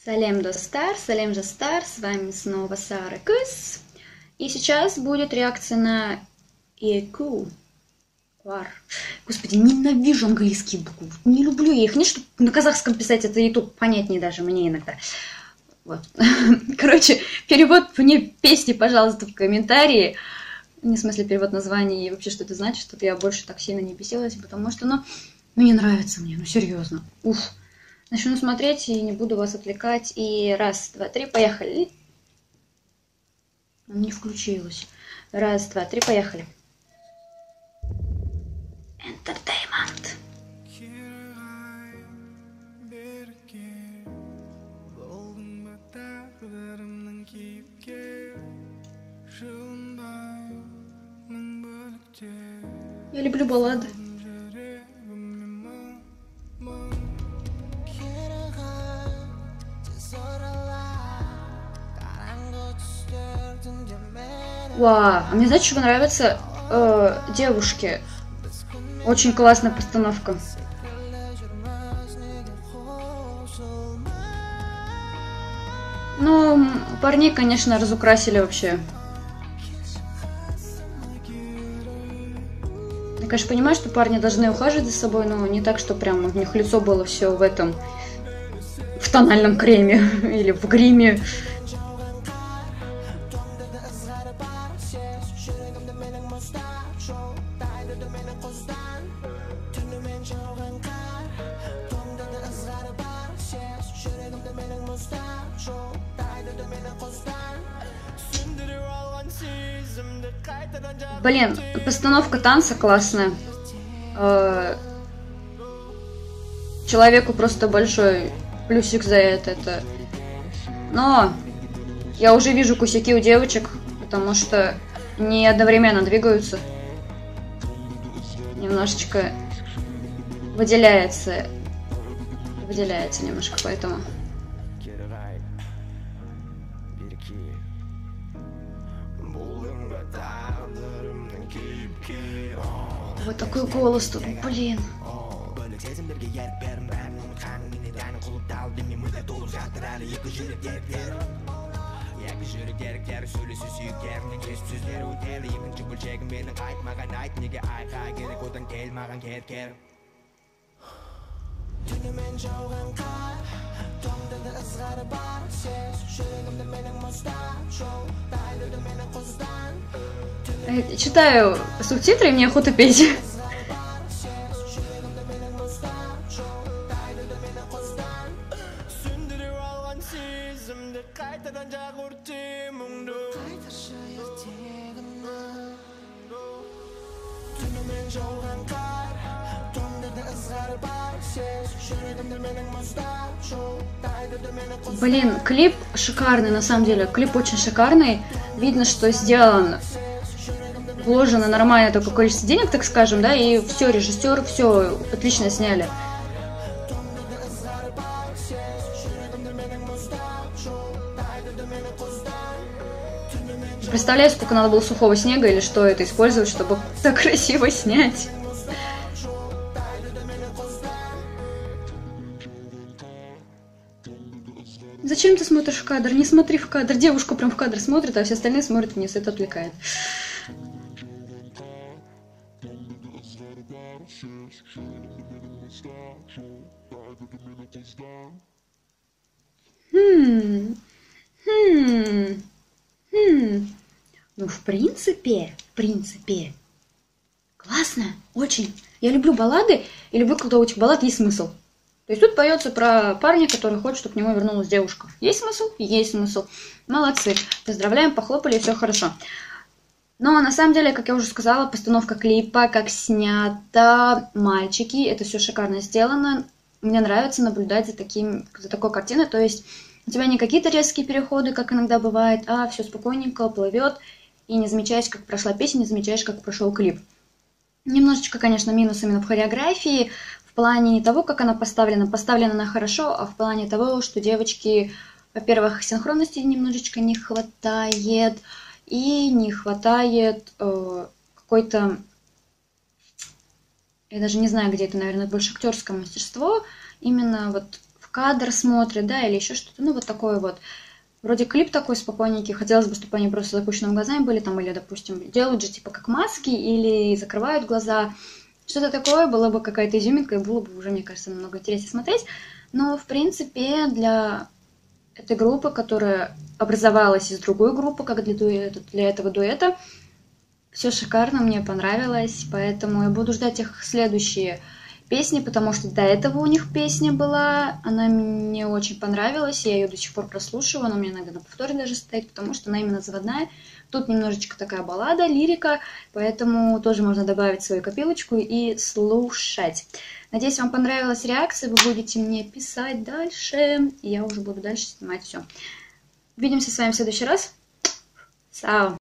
Салем Достар, Салем Жастар, с вами снова Сара Кыс. И сейчас будет реакция на Иеку. Господи, ненавижу английские буквы, не люблю я их. Не, чтобы на казахском писать, это и тут понятнее даже мне иногда. Вот. Короче, перевод мне песни, пожалуйста, в комментарии. Не в смысле перевод названия и вообще, что это значит, чтобы я больше так сильно не бесилась, потому что, ну, не нравится мне, ну, серьезно. Уф. Начну смотреть и не буду вас отвлекать. И раз, два, три, поехали. Не включилось. Раз, два, три, поехали. Entertainment. Я люблю баллады. Вау, а мне, знаете, что нравится? Девушки. Очень классная постановка. Ну, парни, конечно, разукрасили вообще. Я, конечно, понимаю, что парни должны ухаживать за собой, но не так, что прям у них лицо было все в этом, в тональном креме или в гриме. Блин, постановка танца классная. Человеку просто большой плюсик за это. Но я уже вижу косяки у девочек, потому что не одновременно двигаются. Немножечко выделяется немножко, поэтому. Вот такой голос тут, блин. Читаю субтитры, и мне охота петь. Блин, клип шикарный, на самом деле. Клип очень шикарный. Видно, что сделан, вложено нормальное такое количество денег, так скажем, да, и все, режиссер, все отлично сняли. Представляю, сколько надо было сухого снега или что это использовать, чтобы так красиво снять. Зачем ты смотришь в кадр? Не смотри в кадр. Девушка прям в кадр смотрит, а все остальные смотрят вниз. Это отвлекает. Ну, в принципе, классно, очень. Я люблю баллады и люблю, когда у этих баллад есть смысл. То есть тут поется про парня, который хочет, чтобы к нему вернулась девушка. Есть смысл? Есть смысл. Молодцы. Поздравляем, похлопали, все хорошо. Но на самом деле, как я уже сказала, постановка клипа, как снято, мальчики, это все шикарно сделано. Мне нравится наблюдать за такой картиной. То есть у тебя не какие-то резкие переходы, как иногда бывает, а все спокойненько плывет. И не замечаешь, как прошла песня, не замечаешь, как прошел клип. Немножечко, конечно, минус именно в хореографии. В плане не того, как она поставлена. Поставлена она хорошо, а в плане того, что девочки, во-первых, синхронности немножечко не хватает. И не хватает какой-то... Я даже не знаю, где это, наверное, больше актерское мастерство. Именно вот в в кадр смотрит, да, или еще что-то, ну, вот такое вот. Вроде клип такой спокойненький, хотелось бы, чтобы они просто с запущенными глазами были там, или, допустим, делают же типа как маски, или закрывают глаза. Что-то такое, была бы какая-то изюминка, и было бы уже, мне кажется, намного интереснее смотреть. Но, в принципе, для этой группы, которая образовалась из другой группы, как для этого дуэта, все шикарно, мне понравилось, поэтому я буду ждать их следующие песни, потому что до этого у них песня была, она мне очень понравилась, я ее до сих пор прослушиваю, она у меня иногда на повторе даже стоит, потому что она именно заводная. Тут немножечко такая баллада, лирика, поэтому тоже можно добавить свою копилочку и слушать. Надеюсь, вам понравилась реакция, вы будете мне писать дальше, и я уже буду дальше снимать все. Увидимся с вами в следующий раз. Ciao.